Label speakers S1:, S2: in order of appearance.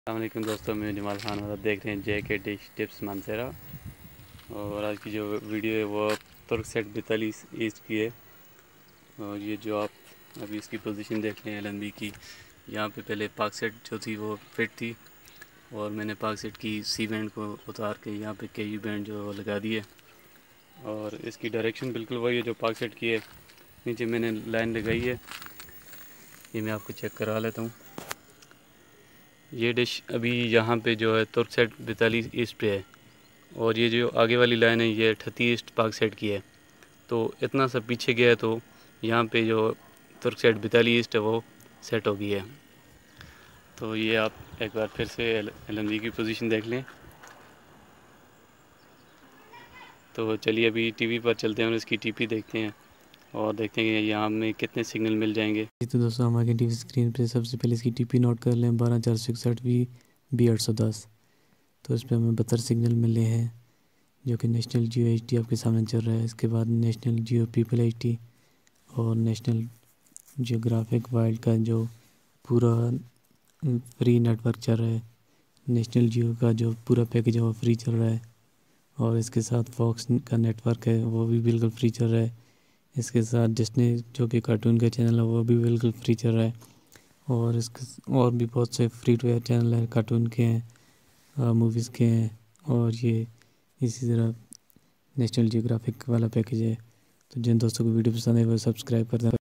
S1: अस्सलामुअलैकुम दोस्तों, मैं जमाल खान और आप देख रहे हैं JK डिश टिप्स मानसेरा। और आज की जो वीडियो है वो तुर्क सेट 42 ईस्ट की है। और ये जो आप अभी इसकी पोजीशन देख रहे हैं LNB की, यहाँ पे पहले पाक सेट जो थी वो फिट थी और मैंने पाक सेट की C बैंड को उतार के यहाँ पे KU बैंड जो लगा दिए। और इसकी डायरेक्शन बिल्कुल वही है जो पाक सेट की है। नीचे मैंने लाइन लगाई है, ये मैं आपको चेक करा लेता हूँ। ये डिश अभी यहाँ पे जो है तुर्क सेट 42 ईस्ट पे है और ये जो आगे वाली लाइन है ये 38 ईस्ट पाक सेट की है। तो इतना सा पीछे गया है तो यहाँ पे जो तुर्क सेट 42 ईस्ट है वो सेट हो गई है। तो ये आप एक बार फिर से LNB की पोजीशन देख लें। तो चलिए अभी टीवी पर चलते हैं और इसकी TP देखते हैं और देखते हैं कि यहाँ में कितने सिग्नल मिल जाएंगे।
S2: तो दोस्तों हमारे टीवी स्क्रीन पे सबसे पहले इसकी टीपी नोट कर लें 12461 B810। तो इस पर हमें 72 सिग्नल मिले हैं जो कि नेशनल जियो HD आपके सामने चल रहा है। इसके बाद नेशनल जियो पीपल HD और नेशनल जियोग्राफिक वाइल्ड का जो पूरा फ्री नेटवर्क चल रहा है। नेशनल जियो का जो पूरा पैकेज है वो फ्री चल रहा है और इसके साथ फॉक्स का नेटवर्क है वो भी बिल्कुल फ्री चल रहा है। इसके साथ डिस्नी जो कि कार्टून का चैनल है वो भी बिल्कुल फ्री चल रहा है और इसके और भी बहुत से फ्री टू एयर चैनल हैं, कार्टून के हैं, मूवीज़ के हैं और ये इसी तरह नेशनल जियोग्राफिक वाला पैकेज है। तो जिन दोस्तों को वीडियो पसंद है वो सब्सक्राइब कर दें।